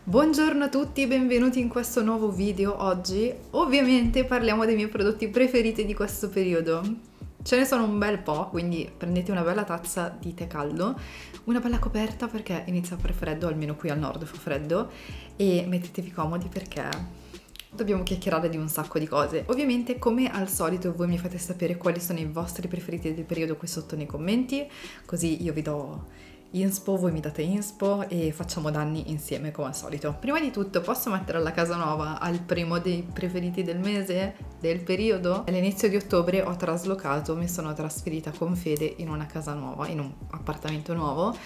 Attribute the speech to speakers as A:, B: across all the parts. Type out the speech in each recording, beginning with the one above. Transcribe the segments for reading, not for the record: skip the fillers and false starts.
A: Buongiorno a tutti, benvenuti in questo nuovo video. Oggi ovviamente parliamo dei miei prodotti preferiti di questo periodo. Ce ne sono un bel po', quindi prendete una bella tazza di tè caldo, una bella coperta perché inizia a fare freddo, almeno qui al nord fa freddo, e mettetevi comodi perché dobbiamo chiacchierare di un sacco di cose. Ovviamente, come al solito, voi mi fate sapere quali sono i vostri preferiti del periodo qui sotto nei commenti, così io vi do inspo, voi mi date inspo e facciamo danni insieme come al solito. Prima di tutto, posso mettere la casa nuova al primo dei preferiti del mese, del periodo? All'inizio di ottobre ho traslocato, mi sono trasferita con Fede in una casa nuova, in un appartamento nuovo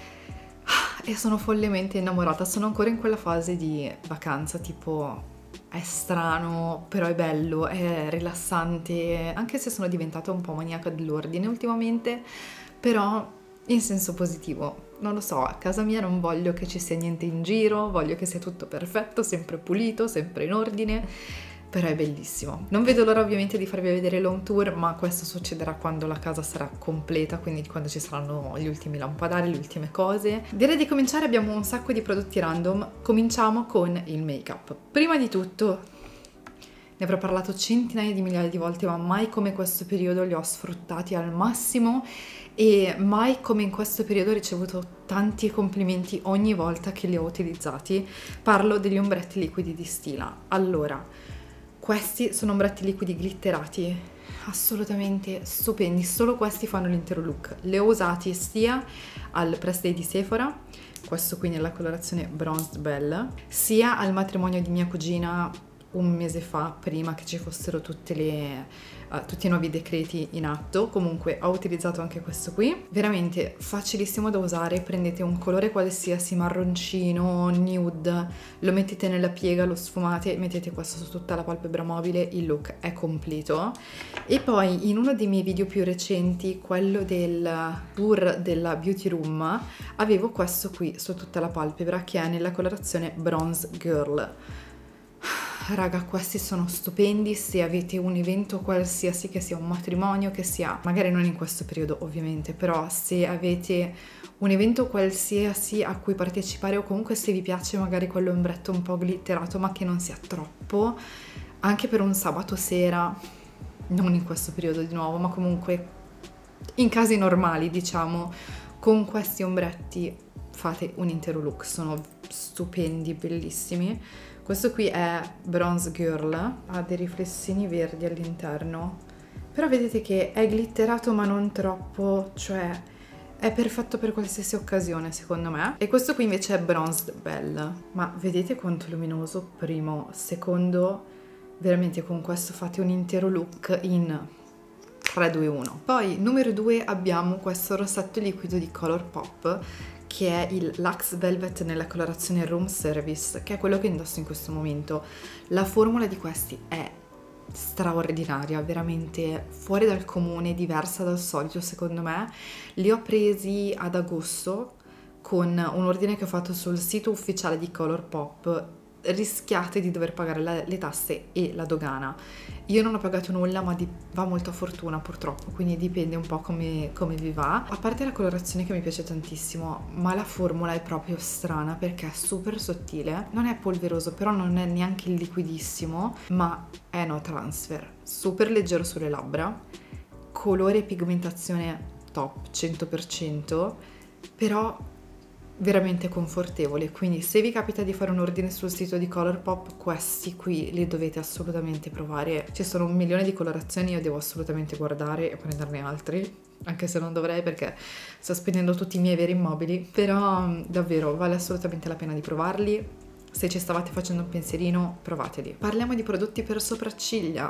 A: e sono follemente innamorata. Sono ancora in quella fase di vacanza, tipo è strano, però è bello, è rilassante, anche se sono diventata un po' maniaca dell'ordine ultimamente, però in senso positivo. Non lo so, a casa mia non voglio che ci sia niente in giro, voglio che sia tutto perfetto, sempre pulito, sempre in ordine, però è bellissimo. Non vedo l'ora ovviamente di farvi vedere l'home tour, ma questo succederà quando la casa sarà completa, quindi quando ci saranno gli ultimi lampadari, le ultime cose. Direi di cominciare, abbiamo un sacco di prodotti random. Cominciamo con il make-up. Prima di tutto, ne avrò parlato centinaia di migliaia di volte, ma mai come questo periodo li ho sfruttati al massimo e mai come in questo periodo ho ricevuto tanti complimenti ogni volta che li ho utilizzati. Parlo degli ombretti liquidi di Stila. Allora, questi sono ombretti liquidi glitterati, assolutamente stupendi, solo questi fanno l'intero look. Li ho usati sia al press day di Sephora, questo qui nella colorazione Bronzed Belle, sia al matrimonio di mia cugina un mese fa, prima che ci fossero tutti i nuovi decreti in atto. Comunque ho utilizzato anche questo qui, veramente facilissimo da usare. Prendete un colore qualsiasi, marroncino, nude, lo mettete nella piega, lo sfumate, mettete questo su tutta la palpebra mobile, il look è completo. E poi in uno dei miei video più recenti, quello del tour della beauty room, avevo questo qui su tutta la palpebra che è nella colorazione Bronze Girl. Raga, questi sono stupendi se avete un evento qualsiasi, che sia un matrimonio, che sia, magari non in questo periodo ovviamente, però se avete un evento qualsiasi a cui partecipare, o comunque se vi piace magari quell'ombretto un po' glitterato ma che non sia troppo, anche per un sabato sera, non in questo periodo di nuovo, ma comunque in casi normali, diciamo, con questi ombretti fate un intero look, sono stupendi, bellissimi. Questo qui è Bronze Girl, ha dei riflessini verdi all'interno, però vedete che è glitterato ma non troppo, cioè è perfetto per qualsiasi occasione secondo me. E questo qui invece è Bronzed Belle, ma vedete quanto è luminoso, primo, secondo, veramente con questo fate un intero look in 3, 2, 1. Poi numero 2 abbiamo questo rossetto liquido di Colourpop, che è il Luxe Velvet nella colorazione Room Service, che è quello che indosso in questo momento. La formula di questi è straordinaria, veramente fuori dal comune, diversa dal solito secondo me. Li ho presi ad agosto con un ordine che ho fatto sul sito ufficiale di Colourpop. Rischiate di dover pagare le tasse e la dogana. Io non ho pagato nulla, ma va molto a fortuna purtroppo, quindi dipende un po' come vi va. A parte la colorazione che mi piace tantissimo, ma la formula è proprio strana perché è super sottile, non è polveroso, però non è neanche liquidissimo, ma è no transfer, super leggero sulle labbra, colore e pigmentazione top 100%, però veramente confortevole. Quindi se vi capita di fare un ordine sul sito di Colourpop, questi qui li dovete assolutamente provare. Ci sono un milione di colorazioni, io devo assolutamente guardare e prenderne altri, anche se non dovrei perché sto spendendo tutti i miei veri immobili, però davvero vale assolutamente la pena di provarli. Se ci stavate facendo un pensierino, provateli. Parliamo di prodotti per sopracciglia.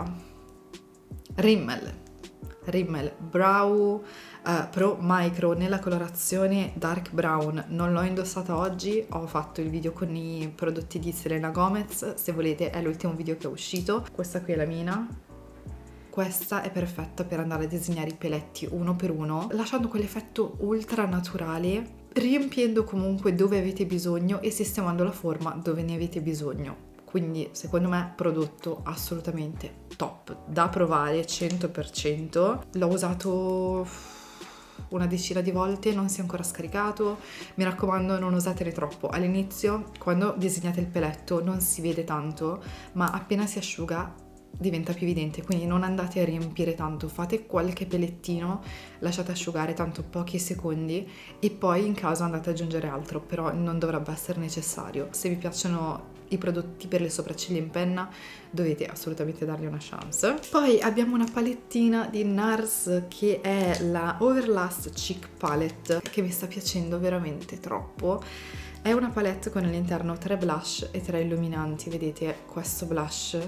A: Rimmel Brow Pro Micro nella colorazione Dark Brown. Non l'ho indossata oggi, ho fatto il video con i prodotti di Selena Gomez, se volete è l'ultimo video che è uscito. Questa qui è la mina. Questa è perfetta per andare a disegnare i peletti uno per uno, lasciando quell'effetto ultra naturale, riempiendo comunque dove avete bisogno e sistemando la forma dove ne avete bisogno. Quindi secondo me prodotto assolutamente top, da provare 100%. L'ho usato una decina di volte, non si è ancora scaricato. Mi raccomando, non usatene troppo. All'inizio, quando disegnate il peletto, non si vede tanto, ma appena si asciuga diventa più evidente, quindi non andate a riempire tanto, fate qualche pelettino, lasciate asciugare tanto pochi secondi e poi in caso andate ad aggiungere altro, però non dovrebbe essere necessario. Se vi piacciono i prodotti per le sopracciglia in penna dovete assolutamente dargli una chance. Poi abbiamo una palettina di NARS che è la Overlast Cheek Palette, che mi sta piacendo veramente troppo. È una palette con all'interno 3 blush e 3 illuminanti. Vedete questo blush?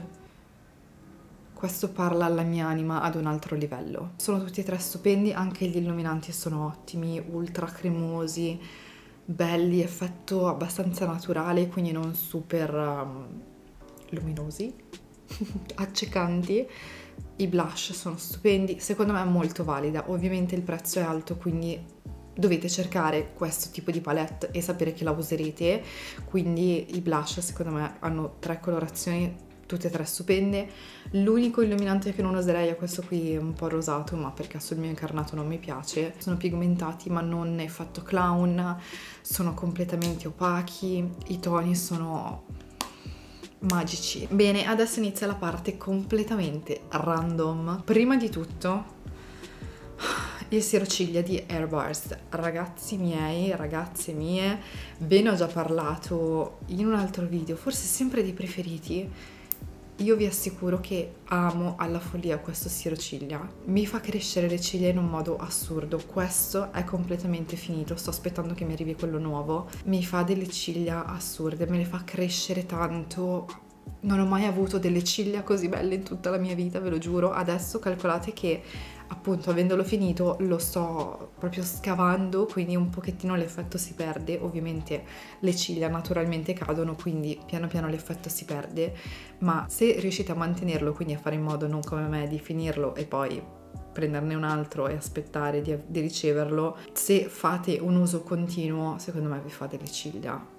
A: Questo parla alla mia anima ad un altro livello. Sono tutti e 3 stupendi, anche gli illuminanti sono ottimi, ultra cremosi, belli, effetto abbastanza naturale, quindi non super luminosi, accecanti. I blush sono stupendi, secondo me è molto valida. Ovviamente il prezzo è alto, quindi dovete cercare questo tipo di palette e sapere che la userete. Quindi i blush secondo me hanno 3 colorazioni, tutte e 3 stupende. L'unico illuminante che non userei è questo qui un po' rosato, ma perché sul mio incarnato non mi piace. Sono pigmentati ma non effetto clown, sono completamente opachi, i toni sono magici. Bene, adesso inizia la parte completamente random. Prima di tutto il sierociglia di Airburst. Ragazzi miei, ragazze mie, ve ne ho già parlato in un altro video, forse sempre dei preferiti. Io vi assicuro che amo alla follia questo sierociglia, mi fa crescere le ciglia in un modo assurdo. Questo è completamente finito, sto aspettando che mi arrivi quello nuovo. Mi fa delle ciglia assurde, me le fa crescere tanto. Non ho mai avuto delle ciglia così belle in tutta la mia vita, ve lo giuro. Adesso calcolate che appunto avendolo finito lo sto proprio scavando, quindi un pochettino l'effetto si perde. Ovviamente le ciglia naturalmente cadono, quindi piano piano l'effetto si perde, ma se riuscite a mantenerlo, quindi a fare in modo, non come me, di finirlo e poi prenderne un altro e aspettare di riceverlo, se fate un uso continuo, secondo me vi fa delle ciglia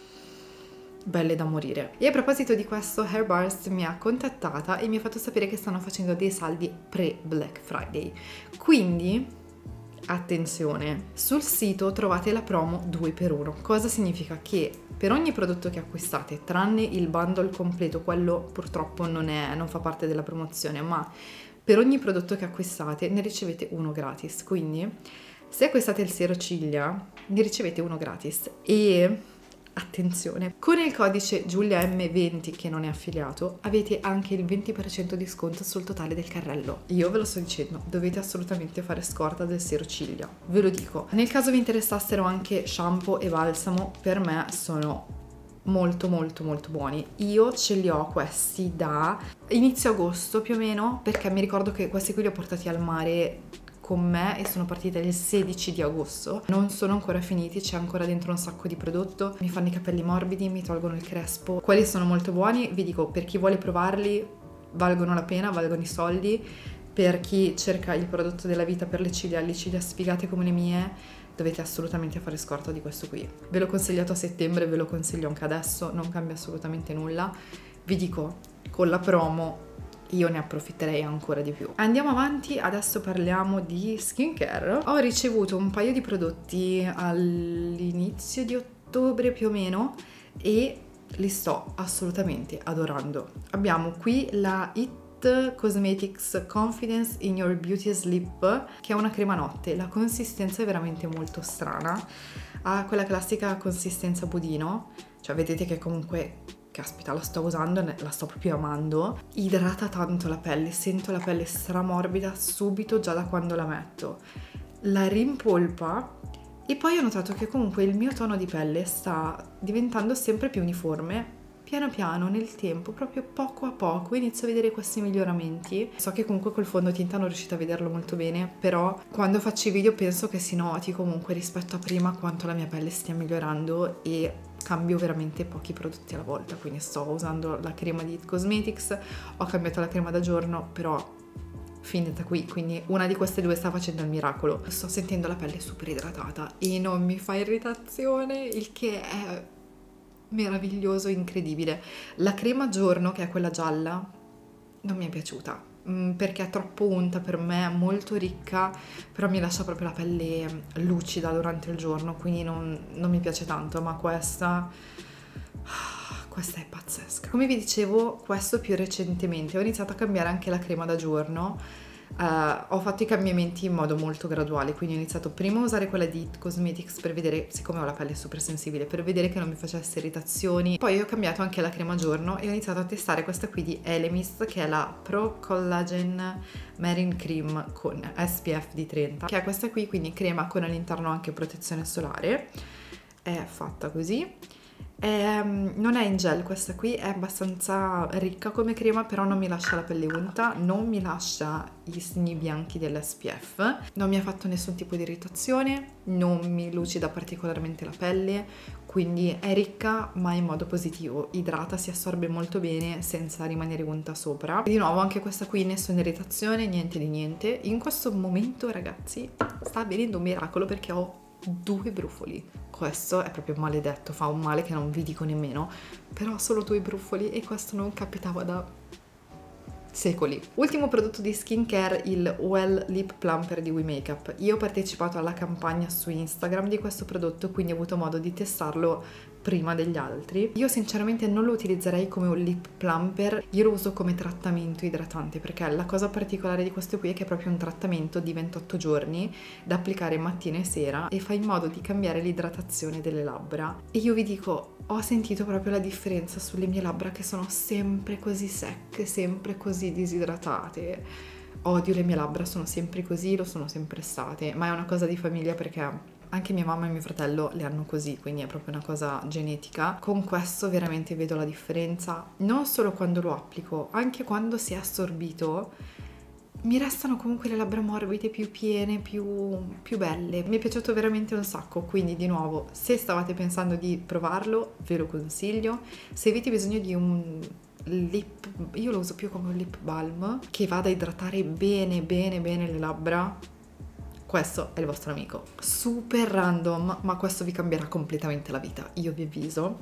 A: belle da morire. E a proposito di questo, Airburst mi ha contattata e mi ha fatto sapere che stanno facendo dei saldi pre-Black Friday, quindi attenzione, sul sito trovate la promo 2x1. Cosa significa? Che per ogni prodotto che acquistate, tranne il bundle completo, quello purtroppo non fa parte della promozione, ma per ogni prodotto che acquistate ne ricevete uno gratis. Quindi se acquistate il sierociglia ne ricevete uno gratis. E attenzione, con il codice GiuliaM20 che non è affiliato avete anche il 20% di sconto sul totale del carrello. Io ve lo sto dicendo, dovete assolutamente fare scorta del sierociglia, ve lo dico. Nel caso vi interessassero anche shampoo e balsamo, per me sono molto buoni. Io ce li ho questi da inizio agosto più o meno, perché mi ricordo che questi qui li ho portati al mare con me e sono partita il 16 di agosto. Non sono ancora finiti, c'è ancora dentro un sacco di prodotto, mi fanno i capelli morbidi, mi tolgono il crespo. Quelli sono molto buoni, vi dico, per chi vuole provarli valgono la pena, valgono i soldi. Per chi cerca il prodotto della vita per le ciglia sfigate come le mie, dovete assolutamente fare scorta di questo qui. Ve l'ho consigliato a settembre, ve lo consiglio anche adesso, non cambia assolutamente nulla. Vi dico, con la promo io ne approfitterei ancora di più. Andiamo avanti, adesso parliamo di skincare. Ho ricevuto un paio di prodotti all'inizio di ottobre più o meno e li sto assolutamente adorando. Abbiamo qui la IT Cosmetics Confidence in Your Beauty Sleep, che è una crema notte. La consistenza è veramente molto strana, ha quella classica consistenza budino, cioè vedete che comunque, caspita, la sto usando, la sto proprio amando. Idrata tanto la pelle, sento la pelle stramorbida subito già da quando la metto. La rimpolpa e poi ho notato che comunque il mio tono di pelle sta diventando sempre più uniforme. Piano piano, nel tempo, proprio poco a poco, inizio a vedere questi miglioramenti. So che comunque col fondotinta non riuscite a vederlo molto bene, però quando faccio i video penso che si noti comunque rispetto a prima quanto la mia pelle stia migliorando e cambio veramente pochi prodotti alla volta. Quindi sto usando la crema di IT Cosmetics, ho cambiato la crema da giorno, però finita qui, quindi una di queste due sta facendo il miracolo. Sto sentendo la pelle super idratata e non mi fa irritazione, il che è meraviglioso, incredibile. La crema giorno, che è quella gialla, non mi è piaciuta. perché è troppo unta per me, molto ricca, però mi lascia proprio la pelle lucida durante il giorno, quindi non mi piace tanto, ma questa è pazzesca. Come vi dicevo, questo più recentemente ho iniziato a cambiare anche la crema da giorno. Ho fatto i cambiamenti in modo molto graduale, quindi ho iniziato prima a usare quella di It Cosmetics per vedere, siccome ho la pelle super sensibile, per vedere che non mi facesse irritazioni. Poi ho cambiato anche la crema giorno e ho iniziato a testare questa qui di Elemis, che è la Pro Collagen Marine Cream con SPF di 30, che è questa qui, quindi crema con all'interno anche protezione solare. È fatta così. Non è in gel questa qui, è abbastanza ricca come crema, però non mi lascia la pelle unta, non mi lascia i segni bianchi dell'SPF, non mi ha fatto nessun tipo di irritazione, non mi lucida particolarmente la pelle, quindi è ricca ma in modo positivo, idrata, si assorbe molto bene senza rimanere unta sopra. E di nuovo anche questa qui nessuna irritazione, niente di niente. In questo momento, ragazzi, sta avvenendo un miracolo perché ho 2 brufoli. Questo è proprio maledetto, fa un male che non vi dico nemmeno, però solo 2 brufoli e questo non capitava da secoli. Ultimo prodotto di skincare, il Well Lip Plumper di We Makeup. Io ho partecipato alla campagna su Instagram di questo prodotto, quindi ho avuto modo di testarlo prima degli altri. Io sinceramente non lo utilizzerei come un lip plumper, io lo uso come trattamento idratante, perché la cosa particolare di questo qui è che è proprio un trattamento di 28 giorni da applicare mattina e sera e fa in modo di cambiare l'idratazione delle labbra. E io vi dico, ho sentito proprio la differenza sulle mie labbra che sono sempre così secche, sempre così disidratate. Odio le mie labbra, sono sempre così, lo sono sempre state, ma è una cosa di famiglia perché anche mia mamma e mio fratello le hanno così, quindi è proprio una cosa genetica. Con questo veramente vedo la differenza, non solo quando lo applico, anche quando si è assorbito, mi restano comunque le labbra morbide, più piene, più belle. Mi è piaciuto veramente un sacco, quindi di nuovo, se stavate pensando di provarlo, ve lo consiglio. Se avete bisogno di un lip, io lo uso più come un lip balm, che vada a idratare bene le labbra, questo è il vostro amico. Super random, ma questo vi cambierà completamente la vita, io vi avviso.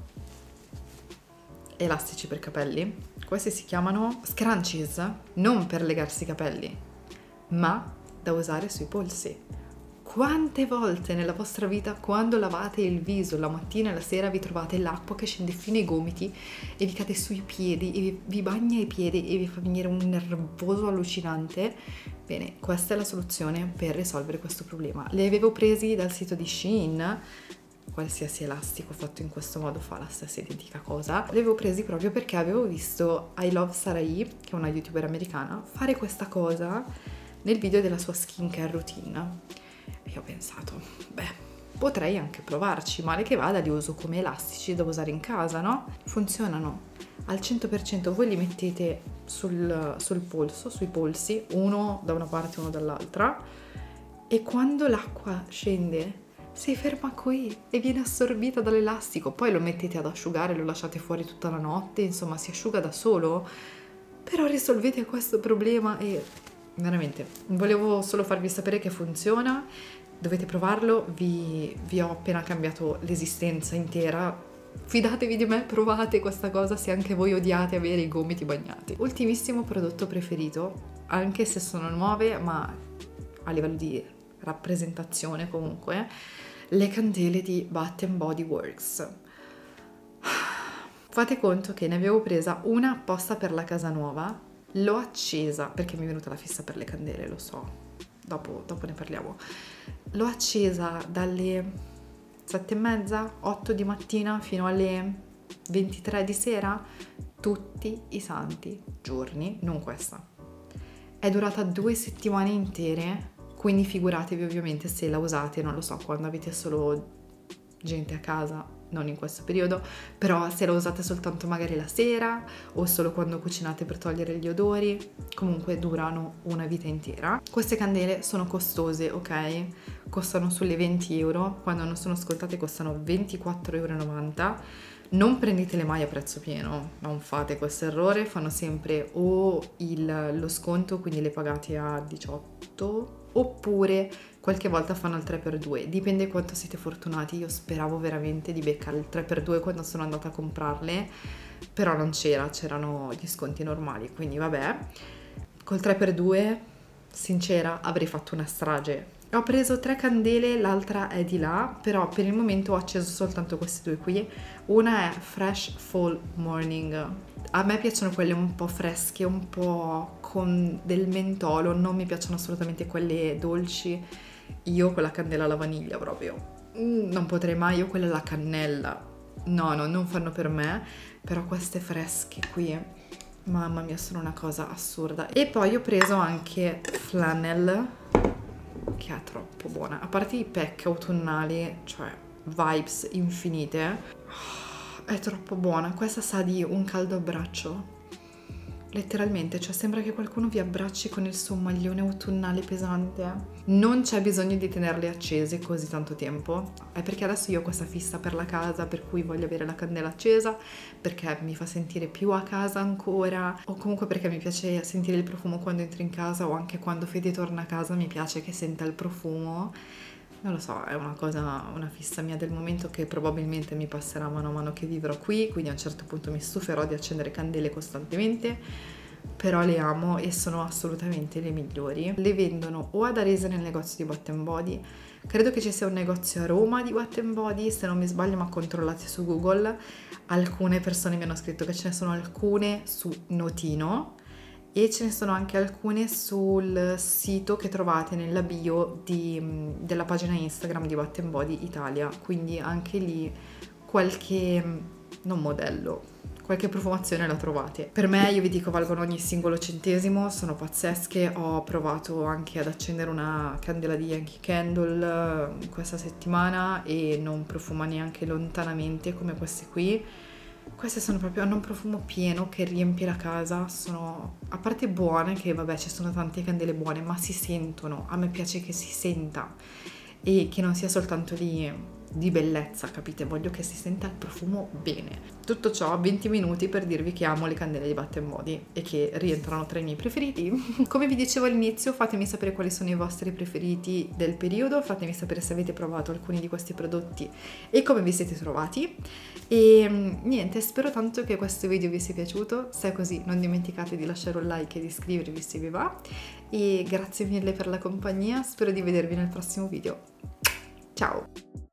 A: Elastici per capelli. Questi si chiamano scrunchies, non per legarsi i capelli, ma da usare sui polsi. Quante volte nella vostra vita, quando lavate il viso la mattina e la sera, vi trovate l'acqua che scende fino ai gomiti e vi cade sui piedi e vi bagna i piedi e vi fa venire un nervoso allucinante? Bene, questa è la soluzione per risolvere questo problema. Li avevo presi dal sito di Shein, qualsiasi elastico fatto in questo modo fa la stessa identica cosa. Li avevo presi proprio perché avevo visto I Love Sarai, che è una youtuber americana, fare questa cosa nel video della sua skincare routine. E ho pensato, beh, potrei anche provarci, male che vada, li uso come elastici da usare in casa, no? Funzionano al 100%, voi li mettete sul polso, sui polsi, uno da una parte e uno dall'altra, e quando l'acqua scende si ferma qui e viene assorbita dall'elastico, poi lo mettete ad asciugare, lo lasciate fuori tutta la notte, insomma si asciuga da solo, però risolvete questo problema e veramente volevo solo farvi sapere che funziona, dovete provarlo, vi ho appena cambiato l'esistenza intera. Fidatevi di me, provate questa cosa se anche voi odiate avere i gomiti bagnati. Ultimissimo prodotto preferito, anche se sono nuove, ma a livello di rappresentazione comunque, le candele di Bath & Body Works. Fate conto che ne avevo presa una apposta per la casa nuova, l'ho accesa, perché mi è venuta la fissa per le candele, lo so, dopo ne parliamo. L'ho accesa dalle 7:30, 8 di mattina fino alle 23 di sera, tutti i santi giorni, non questa. È durata 2 settimane intere, quindi figuratevi ovviamente se la usate, non lo so, quando avete solo gente a casa, non in questo periodo, però se la usate soltanto magari la sera o solo quando cucinate per togliere gli odori, comunque durano una vita intera. Queste candele sono costose, ok? Costano sulle 20 euro, quando non sono scontate costano 24,90 euro. Non prendetele mai a prezzo pieno, non fate questo errore, fanno sempre o lo sconto, quindi le pagate a 18, oppure qualche volta fanno il 3x2, dipende quanto siete fortunati. Io speravo veramente di beccare il 3x2 quando sono andata a comprarle, però non c'erano gli sconti normali, quindi vabbè. col 3x2, sincera, avrei fatto una strage. Ho preso 3 candele, l'altra è di là, però per il momento ho acceso soltanto queste due qui. Una è Fresh Fall Morning. A me piacciono quelle un po' fresche, un po' con del mentolo, non mi piacciono assolutamente quelle dolci. Io con la candela alla vaniglia proprio non potrei mai, io quella alla cannella. No, non fanno per me, però queste fresche qui, mamma mia, sono una cosa assurda. E poi ho preso anche Flannel, che è troppo buona. A parte i pack autunnali, cioè vibes infinite, è troppo buona. Questa sa di un caldo abbraccio, letteralmente, cioè sembra che qualcuno vi abbracci con il suo maglione autunnale pesante. Non c'è bisogno di tenerle accese così tanto tempo, è perché adesso io ho questa fissa per la casa, per cui voglio avere la candela accesa, perché mi fa sentire più a casa ancora, o comunque perché mi piace sentire il profumo quando entro in casa, o anche quando Fede torna a casa mi piace che senta il profumo. Non lo so, è una cosa, una fissa mia del momento che probabilmente mi passerà mano a mano che vivrò qui, quindi a un certo punto mi stuferò di accendere candele costantemente, però le amo e sono assolutamente le migliori. Le vendono o ad Arese nel negozio di Bath Body, credo che ci sia un negozio a Roma di Bath Body, se non mi sbaglio, ma controllate su Google. Alcune persone mi hanno scritto che ce ne sono alcune su Notino, e ce ne sono anche alcune sul sito che trovate nella bio della pagina Instagram di Bath Body Italia, quindi anche lì qualche, non modello, qualche profumazione la trovate. Per me, io vi dico, valgono ogni singolo centesimo, sono pazzesche. Ho provato anche ad accendere una candela di Yankee Candle questa settimana e non profuma neanche lontanamente come queste qui. Queste sono proprio, hanno un profumo pieno che riempie la casa, sono a parte buone, che vabbè ci sono tante candele buone, ma si sentono, a me piace che si senta e che non sia soltanto di bellezza, capite? Voglio che si senta il profumo bene. Tutto ciò 20 minuti per dirvi che amo le candele di Bath Body e che rientrano tra i miei preferiti. Come vi dicevo all'inizio, fatemi sapere quali sono i vostri preferiti del periodo, fatemi sapere se avete provato alcuni di questi prodotti e come vi siete trovati. E niente, spero tanto che questo video vi sia piaciuto. Se è così, non dimenticate di lasciare un like e di iscrivervi se vi va, e grazie mille per la compagnia, spero di vedervi nel prossimo video. Ciao!